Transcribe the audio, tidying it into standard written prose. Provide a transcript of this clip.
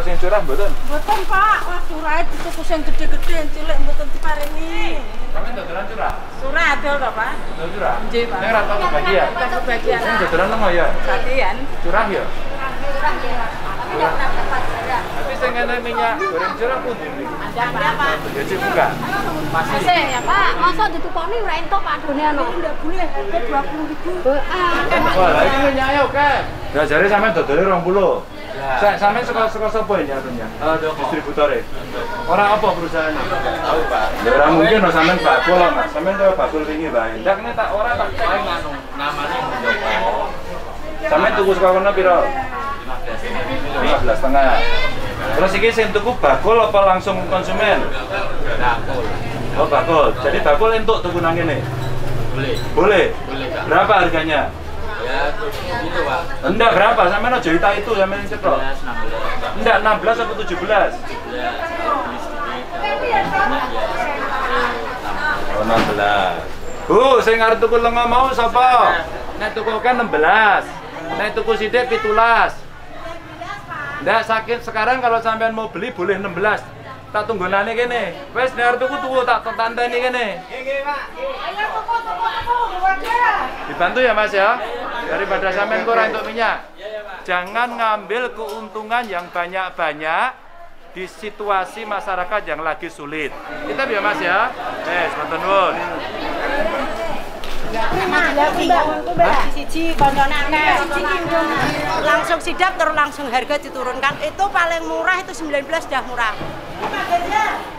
sing curah mboten? Mboten, Pak. Wah, curah dituku sing gede-gede, yang cilik mboten diparingi. Sampeyan dodolan curah? Curah adol to, Pak? Dodol curah? Nggih, Pak. Ning ra tau kebagian. Kebagian. Sing dodolan lengo ya? Sakian. Curah ya? Curah ya. Tapi enggak pernah dapat ya. Tapi sing ngene minyak goreng curah pundi niki? Ada, Pak. Ya cek buka. Masih. Masih ya Pak, masa ditukoni ora entuk Pak done anu. Enggak boleh, harga 20.000. Wah, lah iki minyaknya oke. Ya jare sampean dodole 20. Saya sampean saka sapa ini atunya? Distributore. Ora apa perusahaannya? Tahu, Pak. Ya ora mungkin no sampean bakul lah, Mas. Sampean kaya bakul wingi wae. Ndak kene tak ora tak paling anu namane Joko. Sampean tuku saka kono piro? 15 setengah. Terus iki sing tuku bakul apa langsung konsumen? Bakul. Oh, bakul. Jadi bakul entuk tuku nang kene? Boleh. Boleh? Boleh, Kak. Berapa harganya? Ya, gitu, Pak. Enggak berapa? Sampean aja hita itu sampean cetok. 16. Enggak 16 atau 17? 17. Oh, 16. Bu, sing arep tuku lenga mau sapa? Nek tuku kan 16. Nek tuku sithik 17. Ndak sakit sekarang kalau sampean mau beli boleh 16. Tak tunggonane kene. Wes nek arep tuku tak tanteni kene. Nggih, Pak. Ayo tuku. Dibantu ya, Mas ya. Daripada sampean kurang untuk minyak. Jangan ngambil keuntungan yang banyak-banyak di situasi masyarakat yang lagi sulit. Kita ya, Mas ya. Matur nuwun. Siji koncone akeh. Langsung sidak terus langsung harga diturunkan. Itu paling murah itu 19 dah murah.